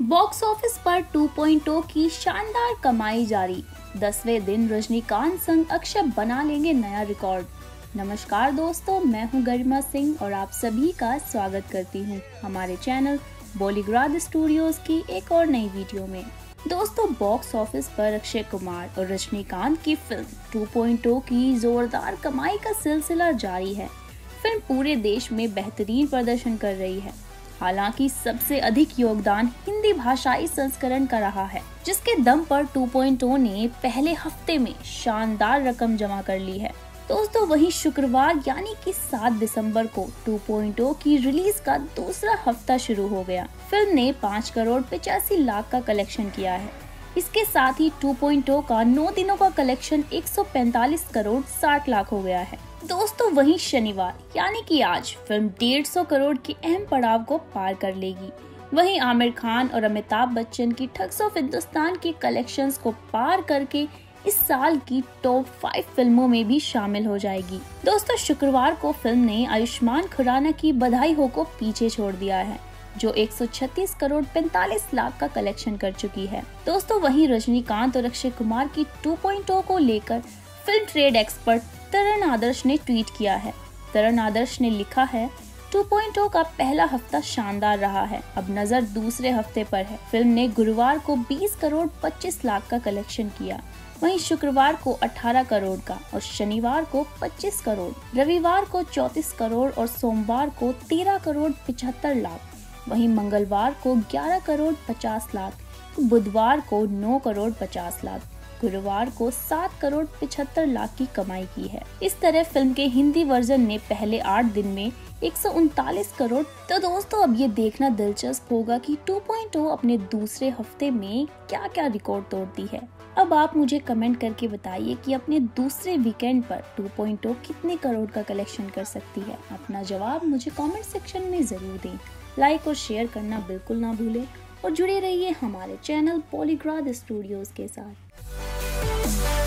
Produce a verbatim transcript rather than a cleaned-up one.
Box office पर two point O की शानदार कमाई जारी। दसवें दिन रजनीकांत संग अक्षय बना लेंगे नया रिकॉर्ड। नमस्कार दोस्तों, मैं हूं गरिमा सिंह और आप सभी का स्वागत करती हूं हमारे चैनल बॉलीग्राड स्टूडियोज की एक और नई वीडियो में। दोस्तों, बॉक्स ऑफिस पर अक्षय कुमार और रजनीकांत की फिल्म टू पॉइंट ओ की जोरदार कमाई का सिलसिला जारी है। फिल्म पूरे देश में बेहतरीन प्रदर्शन कर रही है। हालांकि सबसे अधिक योगदान हिंदी भाषाई संस्करण का रहा है, जिसके दम पर टू पॉइंट ओ ने पहले हफ्ते में शानदार रकम जमा कर ली है। दोस्तों, वहीं शुक्रवार यानी कि सात दिसंबर को टू पॉइंट ओ की रिलीज का दूसरा हफ्ता शुरू हो गया। फिल्म ने पाँच करोड़ पचासी लाख का कलेक्शन किया है। इसके साथ ही टू पॉइंट ओ का नौ दिनों का कलेक्शन एक सौ पैंतालीस करोड़ साठ लाख हो गया है। दोस्तों, वहीं शनिवार यानी कि आज फिल्म डेढ़ सौ करोड़ के अहम पड़ाव को पार कर लेगी। वहीं आमिर खान और अमिताभ बच्चन की ठग्स ऑफ हिंदुस्तान के कलेक्शंस को पार करके इस साल की टॉप फाइव फिल्मों में भी शामिल हो जाएगी। दोस्तों, शुक्रवार को फिल्म ने आयुष्मान खुराना की बधाई हो को पीछे छोड़ दिया है, जो एक सौ छत्तीस करोड़ पैंतालीस लाख का कलेक्शन कर चुकी है। दोस्तों, वहीं रजनीकांत और अक्षय कुमार की टू पॉइंट ओ को लेकर film trade expert Taran Adarsh ने ट्वीट किया है। तरण आदर्श ने लिखा है, टू पॉइंट ओ का पहला हफ्ता शानदार रहा है, अब नजर दूसरे हफ्ते पर है। फिल्म ने गुरुवार को बीस करोड़ पच्चीस लाख का कलेक्शन किया, वहीं शुक्रवार को अठारह करोड़ का और शनिवार को पच्चीस करोड़, रविवार को चौंतीस करोड़ और सोमवार को तेरह करोड़ पचहत्तर लाख। वहीं मंगलवार को ग्यारह करोड़ पचास लाख, बुधवार को नौ करोड़ पचास लाख, गुरुवार को सात करोड़ पचहत्तर लाख की कमाई की है। इस तरह फिल्म के हिंदी वर्जन ने पहले आठ दिन में एक सौ उनतालीस करोड़। तो दोस्तों, अब ये देखना दिलचस्प होगा कि टू पॉइंट ओ अपने दूसरे हफ्ते में क्या क्या रिकॉर्ड तोड़ती है। अब आप मुझे कमेंट करके बताइए कि अपने दूसरे वीकेंड पर टू पॉइंट ओ कितने करोड़ का कलेक्शन कर सकती है। अपना जवाब मुझे कमेंट सेक्शन में जरूर दें। लाइक और शेयर करना बिल्कुल ना भूलें और जुड़े रहिए हमारे चैनल बॉलीग्राड स्टूडियोज के साथ।